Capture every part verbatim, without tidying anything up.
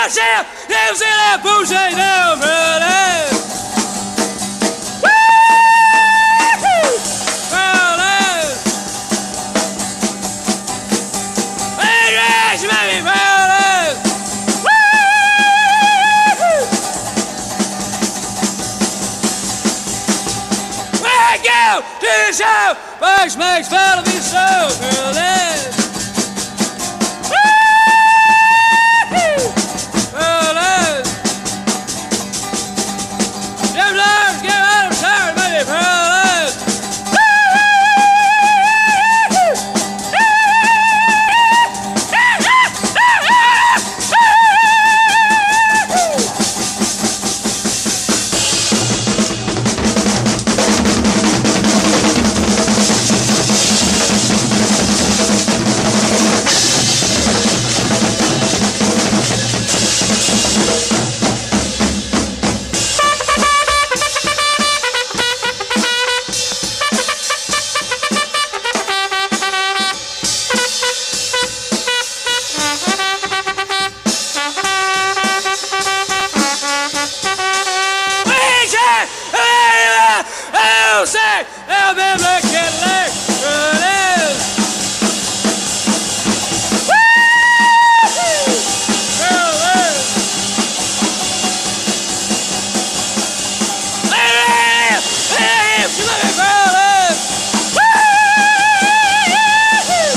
yourself, never see that bullshit down, brother. To the show, Bugs makes fun of me so, girl, then. Woo-hoo! Girl, then. Jim Lawrence, get out of town, baby, girl, then. Say, I'll be looking like running. Woo-hoo! Running. Hey, hey, you let me running. Woo-hoo!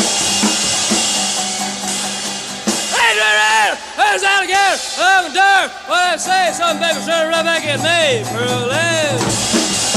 Hey, running. Who's out again? I'm dark. When I say something, baby, try to run back at me, running.